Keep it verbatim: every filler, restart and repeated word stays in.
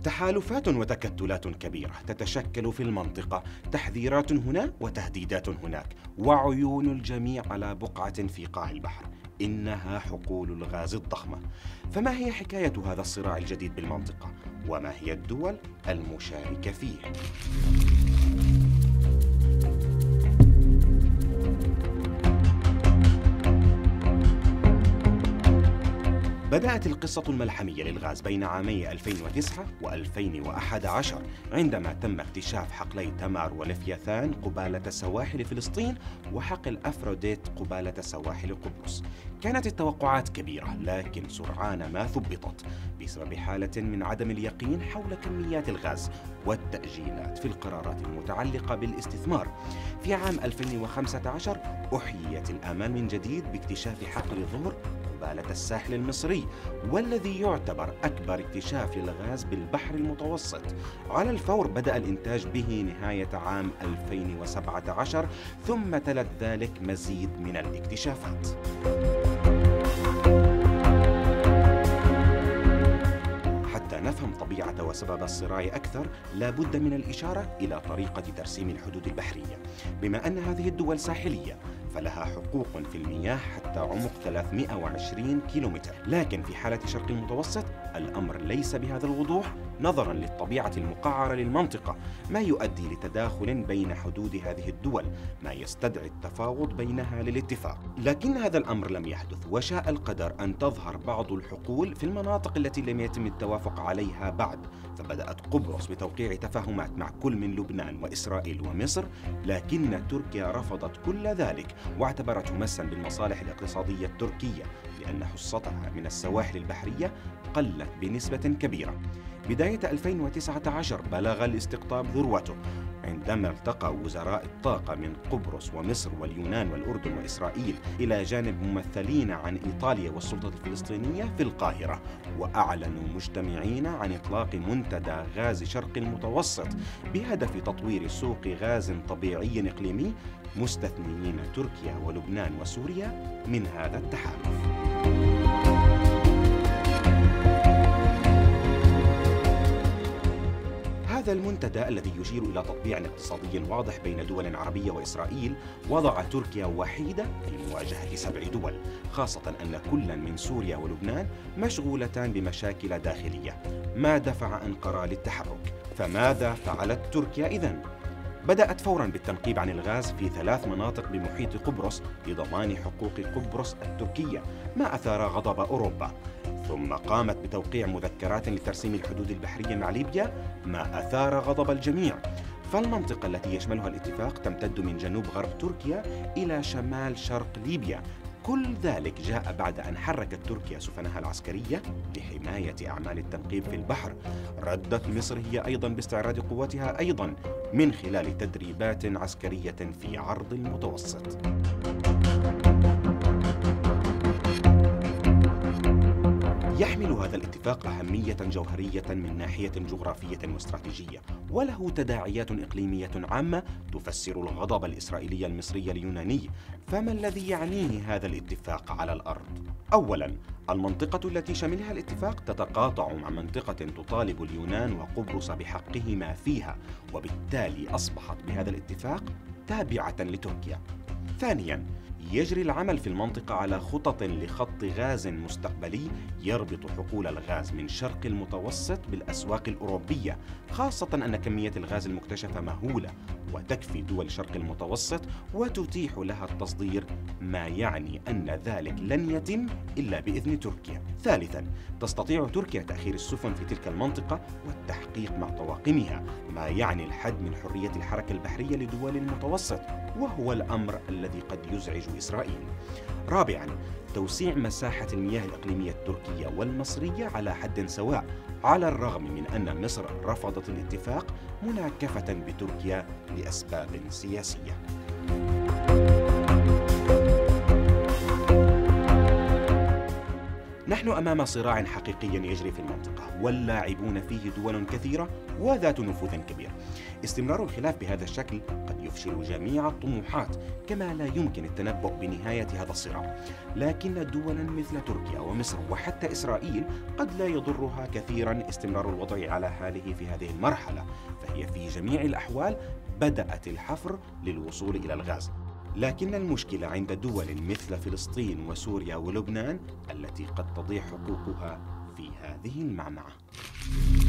تحالفات وتكتلات كبيرة تتشكل في المنطقة، تحذيرات هنا وتهديدات هناك، وعيون الجميع على بقعة في قاع البحر. إنها حقول الغاز الضخمة. فما هي حكاية هذا الصراع الجديد بالمنطقة؟ وما هي الدول المشاركة فيه؟ بدأت القصة الملحمية للغاز بين عامي ألفين وتسعة وألفين وأحد عشر عندما تم اكتشاف حقلي تمار ولفيثان قبالة سواحل فلسطين وحقل أفروديت قبالة سواحل قبرص. كانت التوقعات كبيرة، لكن سرعان ما ثبطت بسبب حالة من عدم اليقين حول كميات الغاز والتأجيلات في القرارات المتعلقة بالاستثمار. في عام ألفين وخمسة عشر أحييت الآمال من جديد باكتشاف حقل ظهر قبالة الساحل المصري، والذي يعتبر أكبر اكتشاف للغاز بالبحر المتوسط. على الفور بدأ الإنتاج به نهاية عام ألفين وسبعة عشر، ثم تلت ذلك مزيد من الاكتشافات. حتى نفهم طبيعة وسبب الصراع أكثر، لا بد من الإشارة إلى طريقة ترسيم الحدود البحرية. بما أن هذه الدول ساحلية فلها حقوق في المياه حتى عمق ثلاثمئة وعشرين كيلومتر، لكن في حالة شرق المتوسط الأمر ليس بهذا الوضوح نظرا للطبيعة المقعرة للمنطقة، ما يؤدي لتداخل بين حدود هذه الدول، ما يستدعي التفاوض بينها للاتفاق. لكن هذا الأمر لم يحدث، وشاء القدر أن تظهر بعض الحقول في المناطق التي لم يتم التوافق عليها بعد. فبدأت قبرص بتوقيع تفاهمات مع كل من لبنان وإسرائيل ومصر، لكن تركيا رفضت كل ذلك واعتبرته مسا بالمصالح الاقتصادية التركية، لأن حصتها من السواحل البحرية قلت بنسبة كبيرة. بداية ألفين وتسعة عشر بلغ الاستقطاب ذروته عندما التقى وزراء الطاقة من قبرص ومصر واليونان والأردن وإسرائيل إلى جانب ممثلين عن إيطاليا والسلطة الفلسطينية في القاهرة، وأعلنوا مجتمعين عن إطلاق منتدى غاز شرق المتوسط بهدف تطوير سوق غاز طبيعي إقليمي، مستثنيين تركيا ولبنان وسوريا من هذا التحالف. هذا المنتدى الذي يشير إلى تطبيع اقتصادي واضح بين دول عربية وإسرائيل وضع تركيا وحيدة في مواجهة سبع دول، خاصة أن كلا من سوريا ولبنان مشغولتان بمشاكل داخلية، ما دفع أنقرة للتحرك. فماذا فعلت تركيا إذن؟ بدأت فوراً بالتنقيب عن الغاز في ثلاث مناطق بمحيط قبرص لضمان حقوق قبرص التركية، ما أثار غضب أوروبا. ثم قامت بتوقيع مذكرات لترسيم الحدود البحرية مع ليبيا، ما أثار غضب الجميع. فالمنطقة التي يشملها الاتفاق تمتد من جنوب غرب تركيا إلى شمال شرق ليبيا. كل ذلك جاء بعد أن حركت تركيا سفنها العسكرية لحماية أعمال التنقيب في البحر. ردت مصر هي أيضا باستعراض قوتها أيضا من خلال تدريبات عسكرية في عرض المتوسط. يحمل هذا الاتفاق أهمية جوهرية من ناحية جغرافية واستراتيجية، وله تداعيات إقليمية عامة تفسر الغضب الإسرائيلي المصري اليوناني. فما الذي يعنيه هذا الاتفاق على الأرض؟ أولاً، المنطقة التي شملها الاتفاق تتقاطع مع منطقة تطالب اليونان وقبرص بحقهما فيها، وبالتالي أصبحت بهذا الاتفاق تابعة لتركيا. ثانياً، يجري العمل في المنطقة على خطط لخط غاز مستقبلي يربط حقول الغاز من شرق المتوسط بالأسواق الأوروبية، خاصة أن كمية الغاز المكتشفة مهولة وتكفي دول شرق المتوسط وتتيح لها التصدير، ما يعني أن ذلك لن يتم إلا بإذن تركيا. ثالثاً، تستطيع تركيا تأخير السفن في تلك المنطقة والتحقيق مع طواقمها، ما يعني الحد من حرية الحركة البحرية لدول المتوسط، وهو الأمر الذي قد يزعج إسرائيل. رابعاً، توسيع مساحة المياه الإقليمية التركية والمصرية على حد سواء، على الرغم من أن مصر رفضت الاتفاق مناكفة بتركيا لأسباب سياسية. نحن أمام صراع حقيقي يجري في المنطقة، واللاعبون فيه دول كثيرة وذات نفوذ كبير. استمرار الخلاف بهذا الشكل قد يفشل جميع الطموحات، كما لا يمكن التنبؤ بنهاية هذا الصراع. لكن دولا مثل تركيا ومصر وحتى إسرائيل قد لا يضرها كثيرا استمرار الوضع على حاله في هذه المرحلة، فهي في جميع الأحوال بدأت الحفر للوصول إلى الغاز. لكن المشكلة عند دول مثل فلسطين وسوريا ولبنان التي قد تضيع حقوقها في هذه المعمعة.